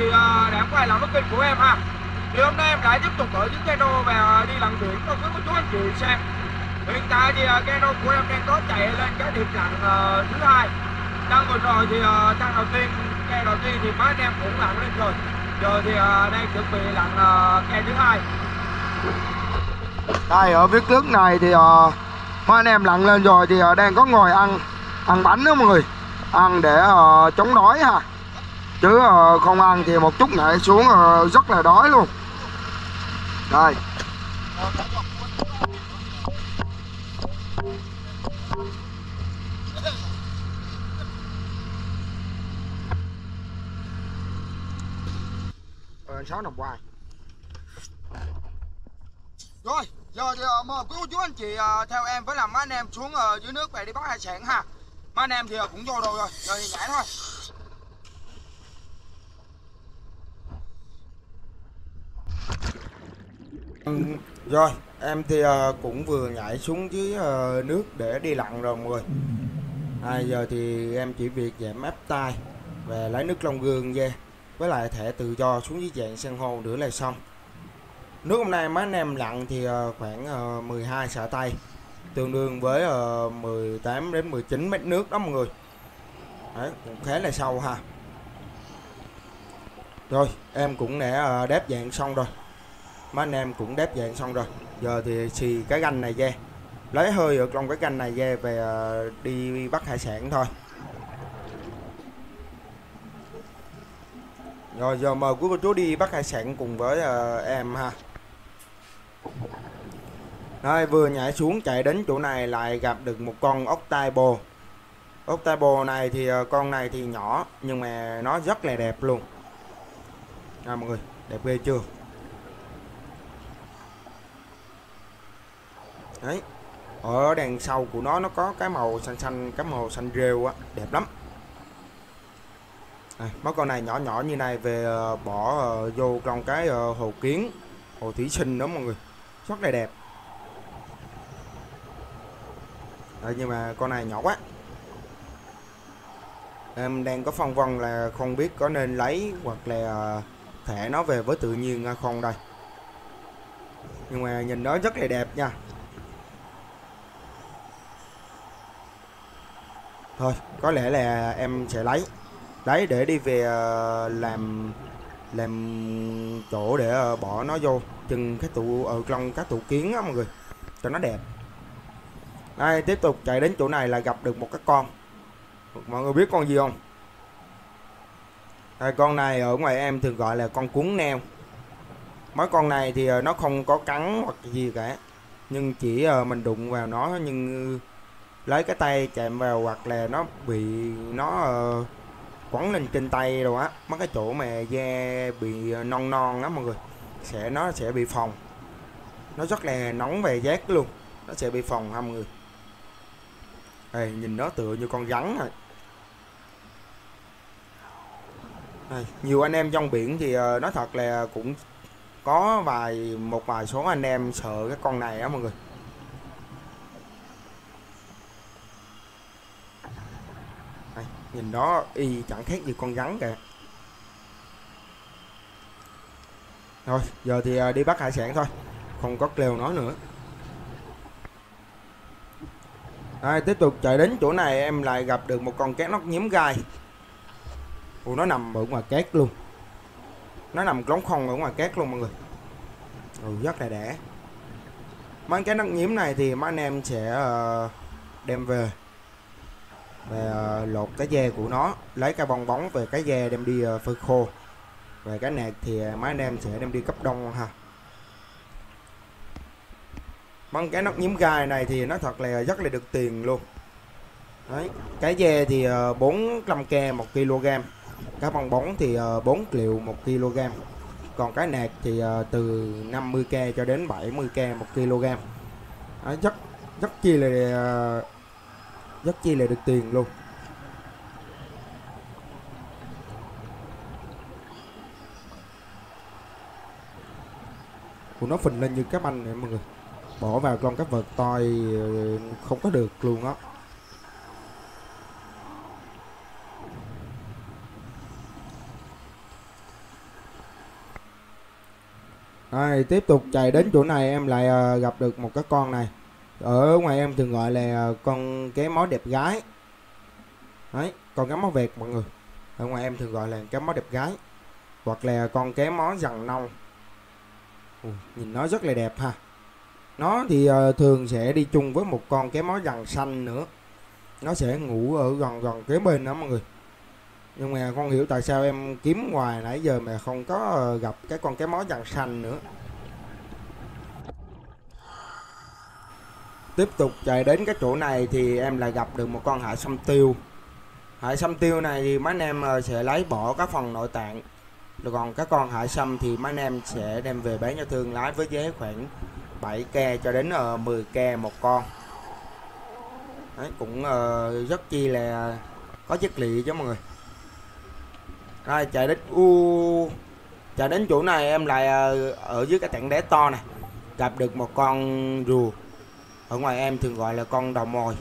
thì để em quay lại cái kênh của em ha. Thì hôm nay em lại tiếp tục ở chiếc cano và đi lặn biển cùng với cô chú anh chị xem. Hiện tại thì cano của em đang có chạy lên cái điểm lặn thứ hai. Đang vừa rồi thì trang đầu tiên, ke đầu tiên thì mấy anh em cũng lặn lên rồi. Giờ thì đang chuẩn bị lặn ke thứ hai. Đây ở phía trước này thì mấy anh em lặn lên rồi thì đang có ngồi ăn bánh đó mọi người, ăn để chống đói ha, chứ không ăn thì một chút nhảy xuống rất là đói luôn. Đây anh Sáu nằm hoài. Rồi giờ thì mời quý cô chú anh chị theo em với làm mấy anh em xuống dưới nước về đi bắt hải sản ha. Mấy anh em thì cũng vô rồi, giờ thì nhảy thôi. Rồi em thì cũng vừa nhảy xuống dưới nước để đi lặn rồi mọi người. Giờ thì em chỉ việc giảm áp tay và lấy nước Long Gương về với lại thẻ tự do xuống dưới dạng san hô nữa là xong. Nước hôm nay mấy anh em lặn thì khoảng 12 xả tay, tương đương với 18 đến 19 mét nước đó mọi người. Đấy, cũng khá là sâu ha. Rồi em cũng đã đáp dạng xong rồi, mấy anh em cũng đáp dạng xong rồi. Giờ thì xì cái ganh này ra, lấy hơi ở trong cái ganh này ra về đi bắt hải sản thôi. Rồi giờ mời quý cô chú đi bắt hải sản cùng với em ha. Rồi vừa nhảy xuống chạy đến chỗ này lại gặp được một con ốc tai bồ. Ốc tai bồ này thì con này thì nhỏ nhưng mà nó rất là đẹp luôn. Mọi người, đẹp ghê chưa? Đấy, ở đằng sau của nó có cái màu xanh xanh, cái màu xanh rêu á, đẹp lắm. Mấy con này nhỏ nhỏ như này về bỏ vô trong cái hồ kiến, hồ thủy sinh đó mọi người, rất là đẹp. Nhưng mà con này nhỏ quá, em đang có phân vân là không biết có nên lấy hoặc là thả nó về với tự nhiên không đây. Nhưng mà nhìn nó rất là đẹp nha. Thôi có lẽ là em sẽ lấy để đi về làm chỗ để bỏ nó vô chừng cái tủ ở trong các tủ kiến á mọi người, cho nó đẹp. Đây tiếp tục chạy đến chỗ này là gặp được một cái con, mọi người biết con gì không? Đây, con này ở ngoài em thường gọi là con cuốn neo. Mấy con này thì nó không có cắn hoặc gì cả, nhưng chỉ mình đụng vào nó, nhưng lấy cái tay chạm vào hoặc là nó bị nó quấn lên trên tay rồi á, mấy cái chỗ mà da bị non non đó mọi người, nó sẽ bị phồng, nó rất là nóng về giác luôn, nó sẽ bị phồng ha mọi người. Đây, nhìn nó tựa như con rắn rồi. Đây, nhiều anh em trong biển thì nói thật là cũng có một vài số anh em sợ cái con này á mọi người. Đây, nhìn nó y chẳng khác gì con rắn kìa. Rồi giờ thì đi bắt hải sản thôi, không có kêu nó nữa. Đây, tiếp tục chạy đến chỗ này em lại gặp được một con cá nóc nhím gai. Nó nằm ở ngoài cát luôn, nó nằm trống không ở ngoài cát luôn mọi người. Rất là đẻ. Mấy cái nóc nhím này thì mấy anh em sẽ đem về và lột cái da của nó, lấy cái bong bóng về cái da đem đi phơi khô. Về cái nạc thì mấy anh em sẽ đem đi cấp đông ha. Mấy cái nóc nhím gai này thì nó thật là rất là được tiền luôn. Đấy, cái da thì 400k 1kg, cái bong bóng thì 4 triệu 1kg, còn cái nạc thì từ 50k cho đến 70k 1kg. Rất chi là được tiền luôn. Nó phình lên như cái banh này mọi người, bỏ vào trong cái vợt toi không có được luôn á. Rồi, tiếp tục chạy đến chỗ này em lại gặp được một cái con này. Ở ngoài em thường gọi là con cá mó đẹp gái. Đấy, con cá mó vẹt mọi người. Ở ngoài em thường gọi là cá mó đẹp gái. Hoặc là con cá mó rằn nâu. Nhìn nó rất là đẹp ha. Nó thì thường sẽ đi chung với một con cá mó rằn xanh nữa. Nó sẽ ngủ ở gần gần kế bên đó mọi người. Nhưng mà không hiểu tại sao em kiếm ngoài nãy giờ mà không có gặp cái con cá mó rằn xanh nữa. Tiếp tục chạy đến cái chỗ này thì em lại gặp được một con hải sâm tiêu. Hải sâm tiêu này thì mấy anh em sẽ lấy bỏ các phần nội tạng. Rồi còn các con hải sâm thì mấy anh em sẽ đem về bán cho thương lái với giá khoảng 7k cho đến 10k một con. Đấy, cũng rất chi là có chất liệu chứ mọi người. Rồi chạy đến chỗ này em lại ở dưới cái tảng đá to này gặp được một con rùa. Ở ngoài em thường gọi là con đầu mồi.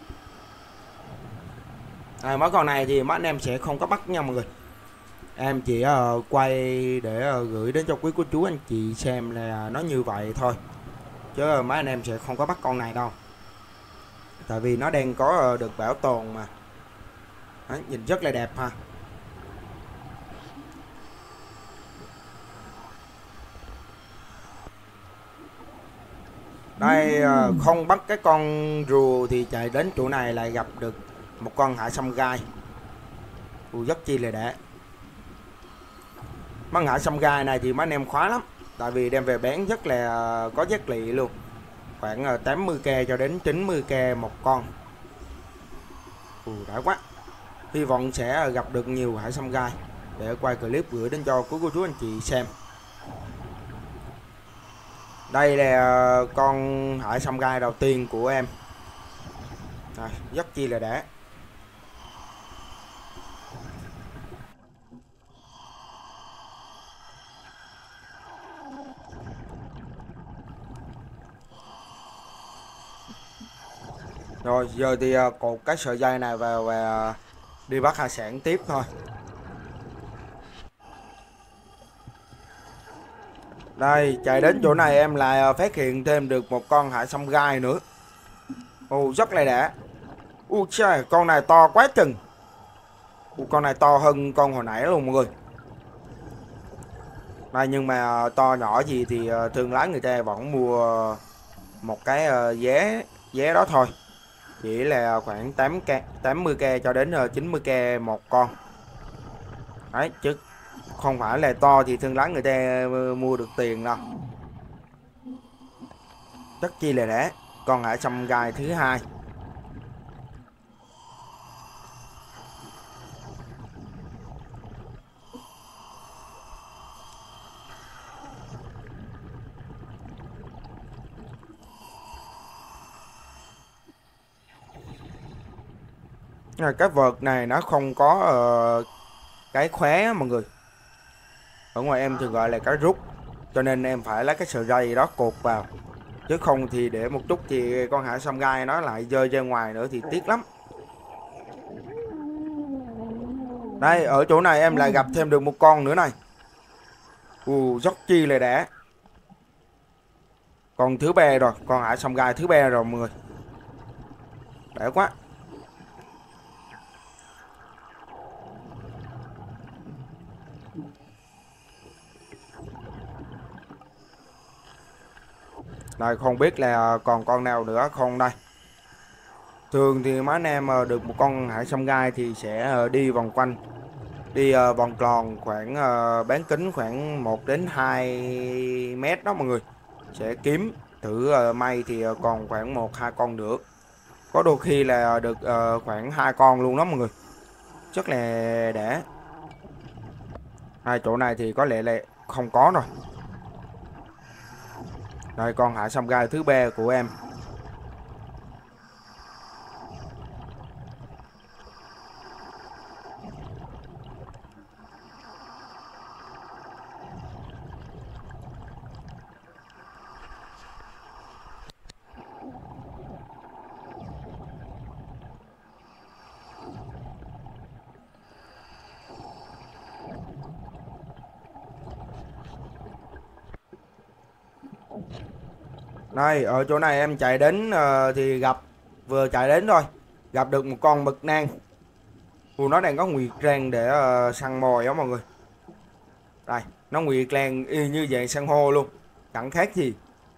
Mấy con này thì mấy anh em sẽ không có bắt nha mọi người. Em chỉ quay để gửi đến cho quý cô chú anh chị xem là nó như vậy thôi. Chứ mấy anh em sẽ không có bắt con này đâu. Tại vì nó đang có được bảo tồn mà. Đấy, nhìn rất là đẹp ha. Đây không bắt cái con rùa thì chạy đến chỗ này lại gặp được một con hải sâm gai. Rất chi là đã. Con hải sâm gai này thì mấy anh em khóa lắm. Tại vì đem về bán rất là có giá trị luôn. Khoảng 80k cho đến 90k một con. Đã quá. Hy vọng sẽ gặp được nhiều hải sâm gai để quay clip gửi đến cho quý cô chú anh chị xem. Đây là con hải sâm gai đầu tiên của em. Rất chi là đã. Rồi giờ thì cột cái sợi dây này vào và đi bắt hải sản tiếp thôi. Đây, chạy đến chỗ này em lại phát hiện thêm được một con hải sâm gai nữa. Rất là đã. Trời, con này to quá chừng. Con này to hơn con hồi nãy luôn mọi người. Đây, nhưng mà to nhỏ gì thì thương lái người ta vẫn mua một cái giá đó thôi. Chỉ là khoảng 80k cho đến 90k một con. Đấy, chứ không phải là to thì thương lái người ta mua được tiền đâu. Rất chi là đã. Con hải sâm gai thứ hai. Cái vợt này nó không có cái khóe mọi người. Ở ngoài em thường gọi là cái rút. Cho nên em phải lấy cái sợi dây đó cột vào. Chứ không thì để một chút thì con hải sâm gai nó lại rơi ra ngoài nữa thì tiếc lắm. Đây, ở chỗ này em lại gặp thêm được một con nữa này. Rất chi là đã. Con thứ ba rồi, con hải sâm gai thứ ba rồi mọi người. Đã quá. Đây, không biết là còn con nào nữa không đây. Thường thì mấy anh em được một con hải sâm gai thì sẽ đi vòng quanh. Đi vòng tròn khoảng bán kính khoảng 1 đến 2 mét đó mọi người. Sẽ kiếm thử may thì còn khoảng 1-2 con nữa. Có đôi khi là được khoảng 2 con luôn đó mọi người. Rất là đã. Hai chỗ này thì có lẽ là không có rồi. Đây, con hải sâm gai thứ ba của em. Đây, ở chỗ này em chạy đến thì vừa chạy đến thôi, gặp được một con mực nang. Nó đang có nguyệt rang để săn mồi đó mọi người. Đây, nó nguyệt rang y như dạng san hô luôn, chẳng khác gì.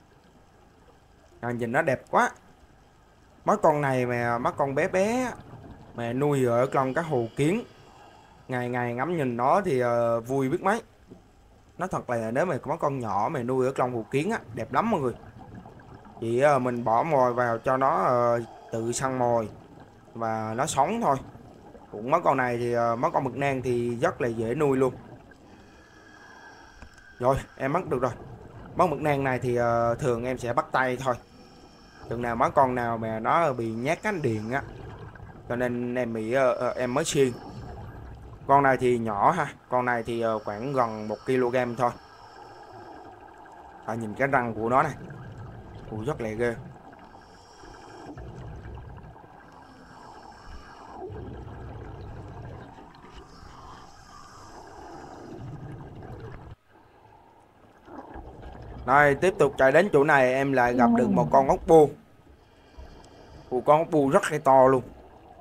Nhìn nó đẹp quá. Mấy con này mà mấy con bé bé mà nuôi ở trong các hồ kiến, ngày ngày ngắm nhìn nó thì vui biết mấy. Nó thật là nếu mà có con nhỏ mà nuôi ở trong hồ kiến á, đẹp lắm mọi người. Chỉ mình bỏ mồi vào cho nó tự săn mồi và nó sống thôi. Cũng mấy con này thì mấy con mực nang thì rất là dễ nuôi luôn. Rồi em bắt được rồi. Mấy mực nang này thì thường em sẽ bắt tay thôi. Chừng nào mấy con nào mà nó bị nhát cánh điện á, cho nên em em mới xiên. Con này thì nhỏ ha, con này thì khoảng gần 1 kg thôi. Nhìn cái răng của nó này, rất là ghê. Đây, tiếp tục chạy đến chỗ này em lại gặp được một con ốc bu. Con ốc bu rất là to luôn.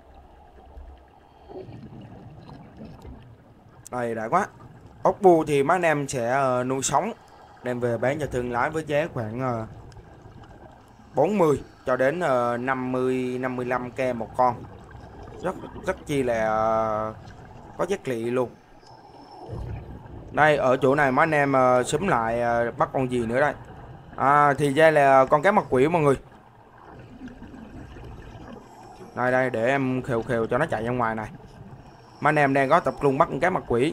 Đây đã quá. Ốc bu thì mấy anh em sẽ nuôi sống, đem về bán cho thương lái với giá khoảng 40 cho đến 50-55k một con. Rất chi là có giá trị luôn. Đây, ở chỗ này mấy anh em xúm lại bắt con gì nữa đây. Thì ra là con cá mặt quỷ mọi người. Đây để em khều khều cho nó chạy ra ngoài này. Mấy anh em đang có tập trung bắt con cá mặt quỷ.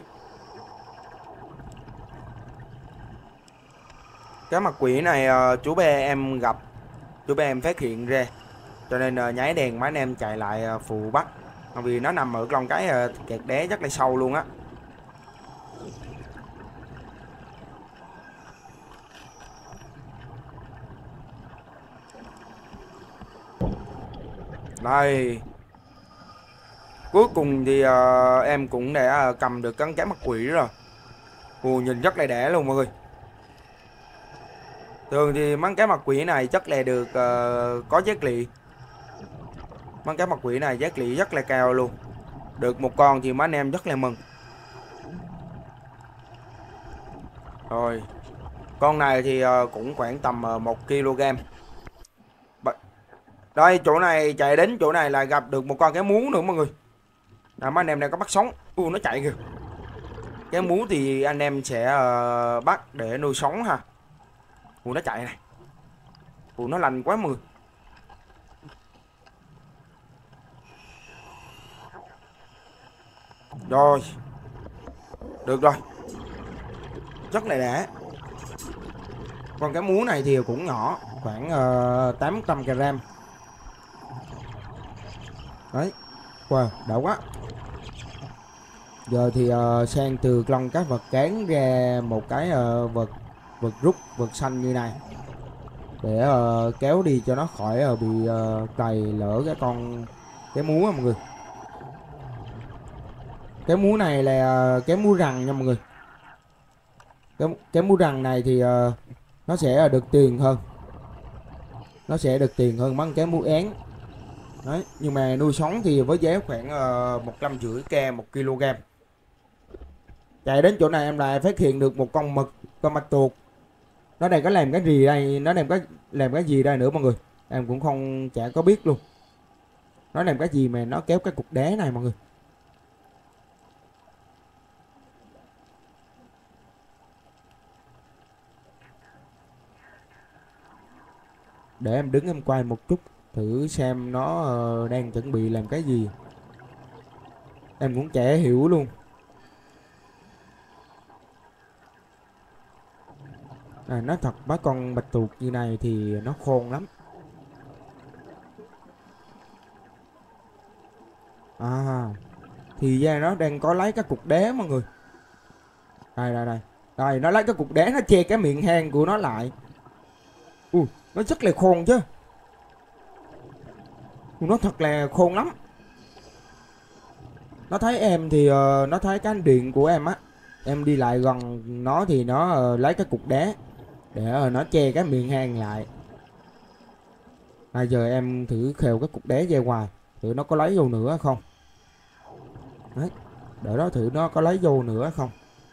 Cá mặt quỷ này chú bé em gặp, chú bé em phát hiện ra, cho nên nháy đèn mấy anh em chạy lại phụ bắt. Vì nó nằm ở trong cái kẹt đá rất là sâu luôn á. Đây, cuối cùng thì em cũng đã cầm được con cá mặt quỷ rồi. Nhìn rất là đẹp luôn mọi người. Thường thì món cá mặt quỷ này chắc là được có giá trị. Món cá mặt quỷ này giá trị rất là cao luôn. Được một con thì mấy anh em rất là mừng. Rồi, con này thì cũng khoảng tầm 1 kg. Đây, chỗ này chạy đến chỗ này là gặp được một con cá mú nữa mọi người. Mấy anh em đang có bắt sống. Nó chạy kìa. Cá mú thì anh em sẽ bắt để nuôi sống ha. Nó chạy này. Nó lành quá mọi người. Rồi, được rồi, rất là đã. Con cá mú này thì cũng nhỏ, khoảng 800g. Đấy, wow, đã quá. Giờ thì sang từ trong các vật cán ra một cái vật rút, vật xanh như này, để kéo đi cho nó khỏi bị cày lỡ cái con cá mú á mọi người. Cái mú này là cái mú rằn nha mọi người. Cái mú rằn này thì nó sẽ được tiền hơn. Nó sẽ được tiền hơn mấy cái mú én. Đấy, nhưng mà nuôi sống thì với giá khoảng 150k 1 kg. Chạy đến chỗ này em lại phát hiện được một con mực, con mạch tuột. Nó đang có làm cái gì đây, nó đang có làm cái gì đây nữa mọi người. Em cũng không chả có biết luôn. Nó làm cái gì mà nó kéo cái cục đá này mọi người. Để em đứng em quay một chút thử xem nó đang chuẩn bị làm cái gì. Em cũng chả hiểu luôn. Nói thật mấy con bạch tuộc như này thì nó khôn lắm. Thì ra nó đang có lấy cái cục đá mọi người. Đây nó lấy cái cục đá, nó che cái miệng hang của nó lại. Nó rất là khôn chứ. Nó thật là khôn lắm. Nó thấy em thì nó thấy cái điện của em á. Em đi lại gần nó thì nó lấy cái cục đá để nó che cái miệng hang lại. Giờ em thử khều cái cục đá ra ngoài, thử nó có lấy vô nữa không. Đấy, để đó thử nó có lấy vô nữa không.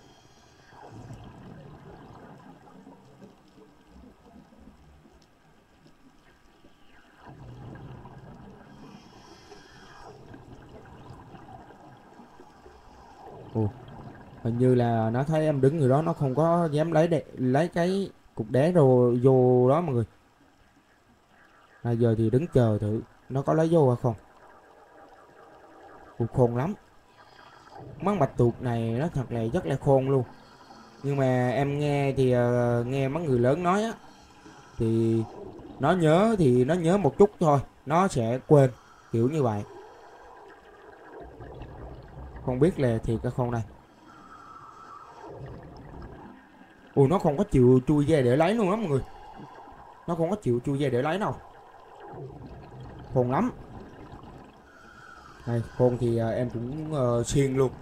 Ồ, hình như là nó thấy em đứng người đó, nó không có dám lấy cái cục đá rồi vô đó mọi người. Giờ thì đứng chờ thử nó có lấy vô hay không. Khôn lắm, món bạch tuộc này nó thật là rất là khôn luôn. Nhưng mà em nghe thì nghe mấy người lớn nói á, thì nó nhớ một chút thôi, nó sẽ quên, kiểu như vậy. Không biết là thiệt hay không đây. Nó không có chịu chui ra để lấy luôn đó mọi người. Nó không có chịu chui ra để lấy đâu. Khôn lắm. Đây, khôn thì em cũng xiên luôn.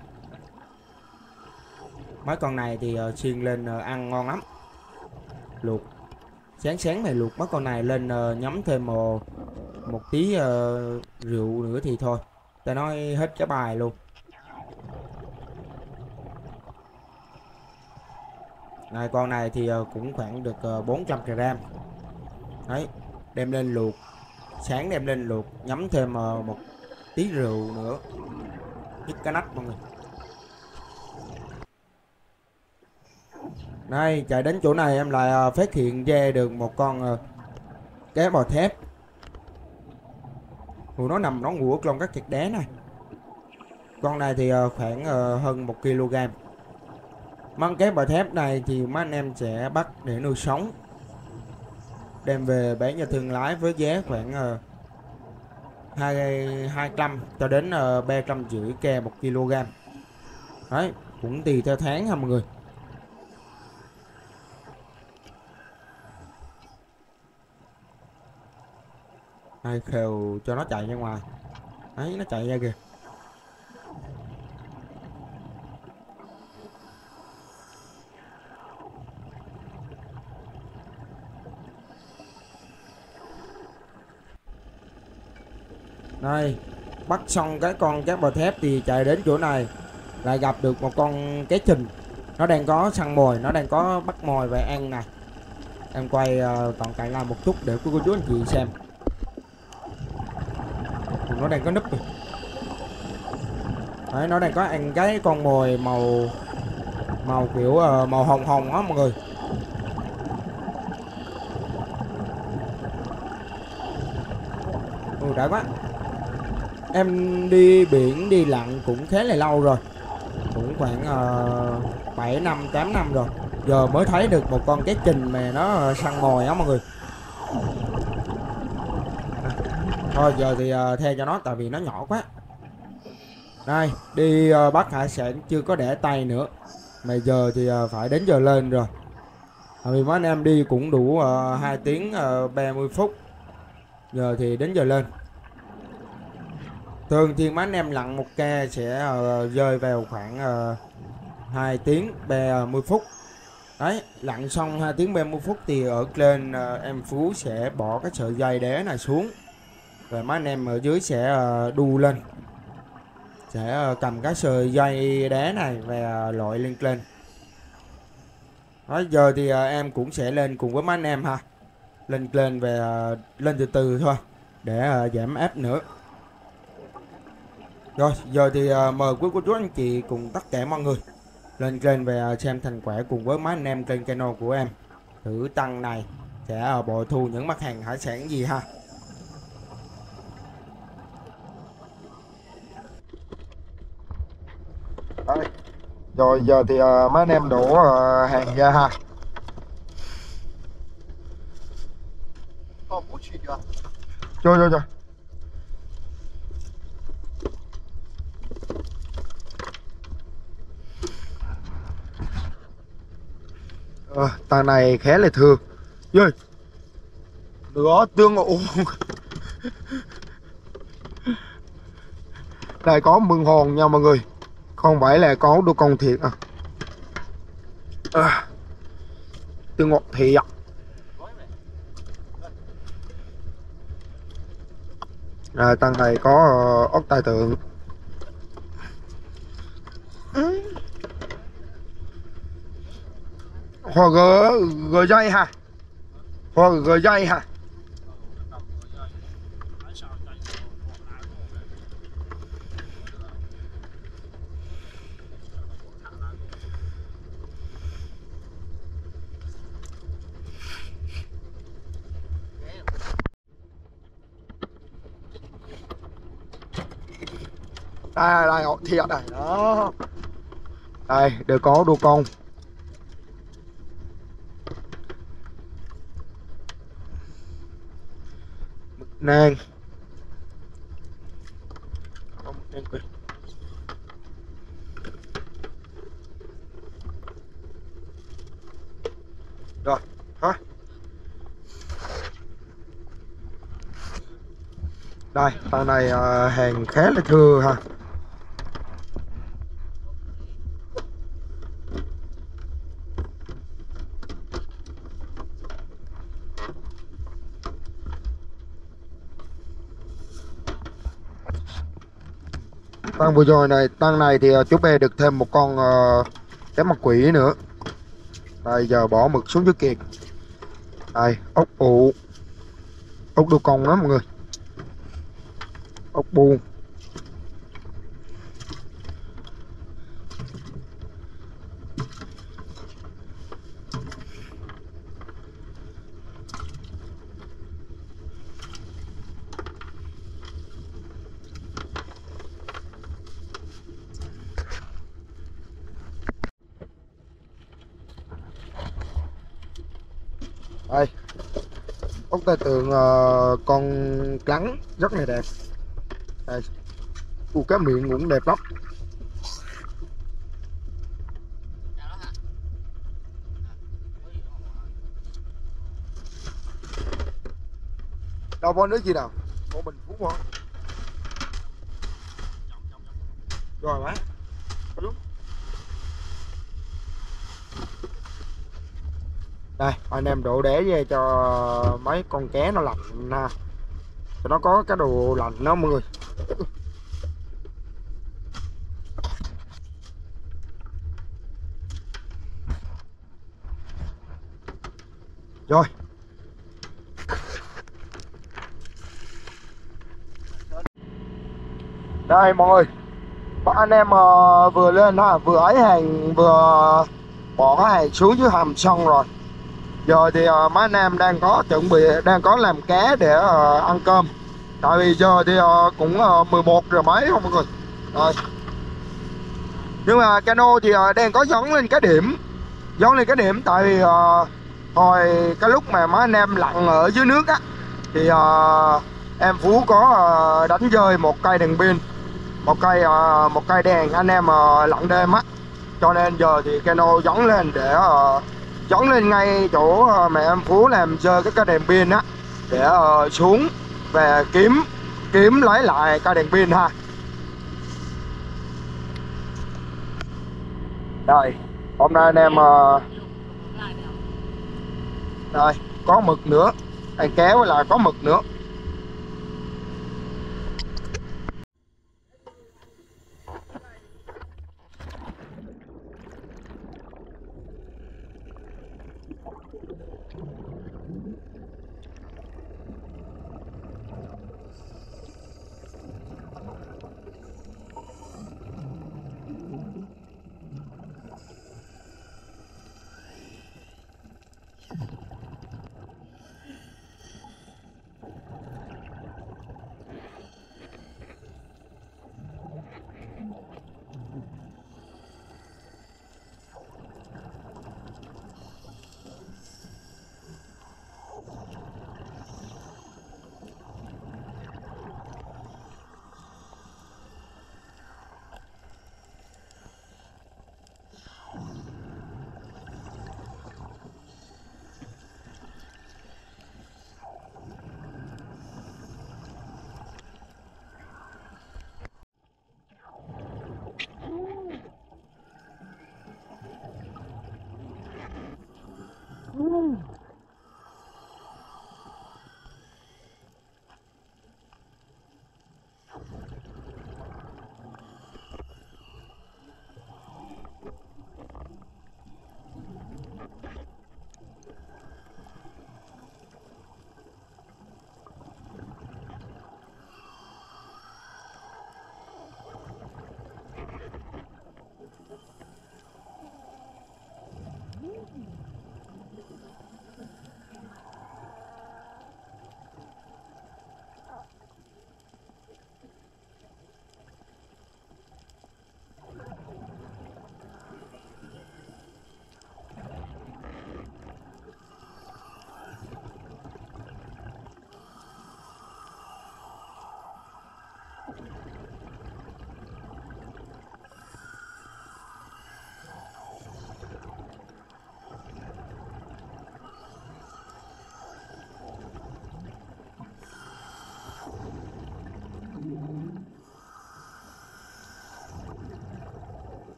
Mấy con này thì xiên lên ăn ngon lắm. Luộc sáng sáng này, luộc mấy con này lên nhắm thêm một tí rượu nữa thì thôi, ta nói hết cái bài luôn. Này, con này thì cũng khoảng được 400 g. Đấy, đem lên luộc, sáng đem lên luộc nhắm thêm một tí rượu nữa, nhức cá nách mọi người. Đây, chạy đến chỗ này em lại phát hiện ra được một con cá bò thép. Nó nằm nó ngủ trong các thịt đá này. Con này thì khoảng hơn 1 kg. Món cá bò thép này thì mấy anh em sẽ bắt để nuôi sống, đem về bán cho thương lái với giá khoảng 200 cho đến 350 một kg. Đấy, cũng tùy theo tháng ha mọi người. Đây, khều cho nó chạy ra ngoài. Đấy, nó chạy ra kìa. Đây, bắt xong cái con cá bò thép thì chạy đến chỗ này lại gặp được một con cá trình. Nó đang có săn mồi, nó đang có bắt mồi về ăn này. Em quay cận cảnh lại một chút để cô chú anh chị xem. Nó đang có núp rồi. Đấy, nó đang có ăn cái con mồi màu kiểu màu hồng hồng á mọi người. Đã quá. Em đi biển đi lặn cũng khá là lâu rồi, cũng khoảng 7 năm 8 năm rồi, giờ mới thấy được một con cá trình mà nó săn mồi á mọi người. Thôi giờ thì theo cho nó, tại vì nó nhỏ quá. Đây, đi bắt hải sản chưa có để tay nữa, mà giờ thì phải đến giờ lên rồi. Vì mấy anh em đi cũng đủ 2 tiếng 30 phút, giờ thì đến giờ lên. Thường thì mấy anh em lặn một ca sẽ rơi vào khoảng 2 tiếng 30 phút. Đấy, lặn xong 2 tiếng 30 phút thì ở trên em Phú sẽ bỏ cái sợi dây đá này xuống, rồi mấy anh em ở dưới sẽ đu lên, sẽ cầm cái sợi dây đá này và lội lên. Đó, giờ thì em cũng sẽ lên cùng với mấy anh em ha, lên và lên từ từ thôi để giảm áp nữa. Rồi giờ thì mời quý cô chú anh chị cùng tất cả mọi người lên và xem thành quả cùng với mấy anh em kênh channel của em. Thử tăng này sẽ bội thu những mặt hàng hải sản gì ha. Đấy. Rồi giờ thì mấy anh em đổ hàng ra ha. Rồi. Tà này khá là thừa. Rồi. Nữa tương ủ. Đây có mương hồn nha mọi người, không phải là có đua con thiệt tương ngọt thiệt. Tầng này có ốc tai tượng. Hoa gờ gờ dây ha, hoa gờ dây ha. Đây thiệt này đó, đây đều có đua con. Mực nang. Rồi hả, đây tầng này hàng khá là thưa ha. Tăng vừa rồi này, tăng này thì chú bé được thêm một con cái mặt quỷ nữa. Đây giờ bỏ mực xuống dưới kiệt. Đây ốc ụ, ốc đu con đó mọi người, ốc bu. Đây ốc tai tượng con trắng rất là đẹp. Đây cái miệng cũng đẹp lắm. Đâu có nước gì nào, một bình phú không rồi má. Đây anh em đổ đế về cho mấy con cá nó lạnh ha, cho nó có cái đồ lạnh đó mọi người. Rồi đây mọi người, anh em vừa lên ha, vừa ấy hàng vừa bỏ cái hàng xuống dưới hầm xong rồi. Giờ thì mấy anh em đang có chuẩn bị, đang có làm cá để ăn cơm. Tại vì giờ thì cũng 11 giờ mấy không mọi người. Rồi. Nhưng mà cano thì đang có dón lên cái điểm. Dón lên cái điểm tại vì hồi cái lúc mà mấy anh em lặn ở dưới nước á thì em Phú có đánh rơi một cây đèn pin, một cây đèn anh em lặn đêm á. Cho nên giờ thì cano dón lên để dón lên ngay chỗ mà em Phú làm rơi cái cây đèn pin á, để xuống về kiếm lấy lại cây đèn pin ha. Rồi hôm nay anh em đây có mực nữa, anh kéo là có mực nữa.